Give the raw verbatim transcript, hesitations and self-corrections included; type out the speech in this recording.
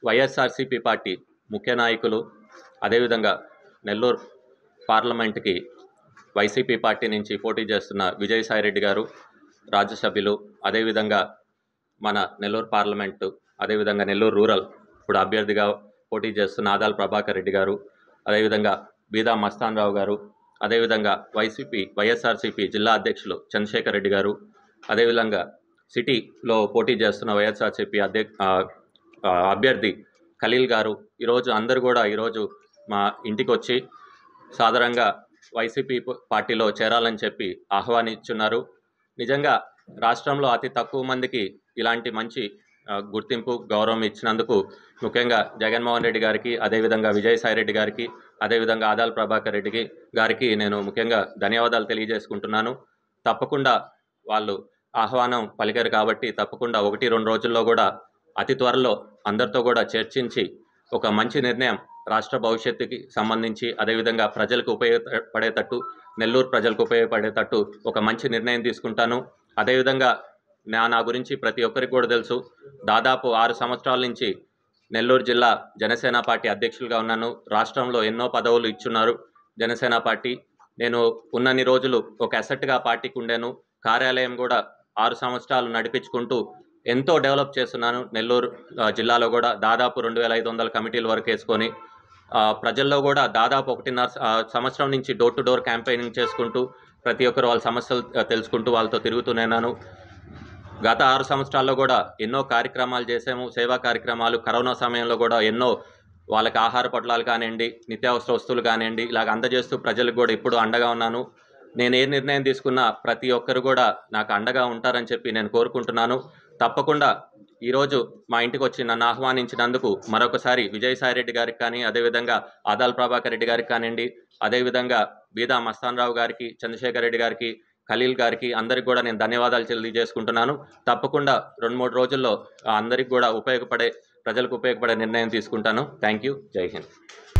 YSRCP party ముఖ్య నాయకులు, అదేవిధంగా నెల్లూరు పార్లమెంట్కి వైసీపీ పార్టీ నుంచి పోటీ చేస్తున్న విజయసాయిరెడ్డి గారు, రాజ్యసభ్యులు, అదేవిధంగా మన నెల్లూరు పార్లమెంటు, అదేవిధంగా నెల్లూరు రూరల్ ఇప్పుడు అభ్యర్థిగా పోటీ చేస్తున్న ఆదాల ప్రభాకర్ రెడ్డి గారు, అదేవిధంగా బీదా మస్తాన్ రావు గారు, అదేవిధంగా వైసీపీ వైఎస్ఆర్సీపీ జిల్లా అధ్యక్షులు చంద్రశేఖర్ రెడ్డి గారు, అదేవిధంగా సిటీలో పోటీ చేస్తున్న వైఎస్ఆర్సీపీ అధ్యక్ష అభ్యర్థి ఖలీల్ గారు ఈరోజు అందరూ కూడా ఈరోజు మా ఇంటికి వచ్చి సాధారణంగా వైసీపీ పార్టీలో చేరాలని చెప్పి ఆహ్వానించున్నారు. నిజంగా రాష్ట్రంలో అతి తక్కువ మందికి ఇలాంటి మంచి గుర్తింపు, గౌరవం ఇచ్చినందుకు ముఖ్యంగా జగన్మోహన్ రెడ్డి గారికి, అదేవిధంగా విజయసాయిరెడ్డి గారికి, అదేవిధంగా ఆదాల ప్రభాకర్ రెడ్డికి గారికి నేను ముఖ్యంగా ధన్యవాదాలు తెలియజేసుకుంటున్నాను. తప్పకుండా వాళ్ళు ఆహ్వానం పలికారు కాబట్టి తప్పకుండా ఒకటి రెండు రోజుల్లో కూడా అతి త్వరలో అందరితో కూడా చర్చించి ఒక మంచి నిర్ణయం రాష్ట్ర భవిష్యత్తుకి సంబంధించి, అదేవిధంగా ప్రజలకు ఉపయోగపడేటట్టు, నెల్లూరు ప్రజలకు ఉపయోగపడేటట్టు ఒక మంచి నిర్ణయం తీసుకుంటాను. అదేవిధంగా నా నా గురించి ప్రతి ఒక్కరికి కూడా తెలుసు. దాదాపు ఆరు సంవత్సరాల నుంచి నెల్లూరు జిల్లా జనసేన పార్టీ అధ్యక్షులుగా ఉన్నాను. రాష్ట్రంలో ఎన్నో పదవులు ఇచ్చున్నారు జనసేన పార్టీ. నేను ఉన్నన్ని రోజులు ఒక అసెట్గా పార్టీకి ఉండాను. కార్యాలయం కూడా ఆరు సంవత్సరాలు నడిపించుకుంటూ ఎంతో డెవలప్ చేస్తున్నాను. నెల్లూరు జిల్లాలో కూడా దాదాపు రెండు వేల ఐదు వందల కమిటీల వరకు వేసుకొని ప్రజల్లో కూడా దాదాపు ఒకటిన్నర సంవత్సరం నుంచి డోర్ టు డోర్ క్యాంపెయినింగ్ చేసుకుంటూ ప్రతి ఒక్కరు వాళ్ళ సమస్యలు తెలుసుకుంటూ వాళ్ళతో తిరుగుతూనేనాను. గత ఆరు సంవత్సరాల్లో కూడా ఎన్నో కార్యక్రమాలు చేసాము, సేవా కార్యక్రమాలు. కరోనా సమయంలో కూడా ఎన్నో వాళ్ళకి ఆహార పొట్లాలు కానివ్వండి, నిత్యావసర వస్తువులు కానివ్వండి, ఇలాగ అందజేస్తూ ప్రజలకు కూడా ఇప్పుడు అండగా ఉన్నాను. నేను ఏ నిర్ణయం తీసుకున్నా ప్రతి ఒక్కరు కూడా నాకు అండగా ఉంటారని చెప్పి నేను కోరుకుంటున్నాను. తప్పకుండా ఈరోజు మా ఇంటికి వచ్చి నన్ను ఆహ్వానించినందుకు మరొకసారి విజయసాయిరెడ్డి గారికి కానీ, అదేవిధంగా ఆదాల ప్రభాకర్ రెడ్డి గారికి కానివ్వండి, అదేవిధంగా బీదా మస్తాన్ రావు గారికి, చంద్రశేఖర్ రెడ్డి గారికి, ఖలీల్ గారికి అందరికి కూడా నేను ధన్యవాదాలు తెలియజేసుకుంటున్నాను. తప్పకుండా రెండు మూడు రోజుల్లో అందరికి కూడా ఉపయోగపడే, ప్రజలకు ఉపయోగపడే నిర్ణయం తీసుకుంటాను. Thank you. జై హింద్.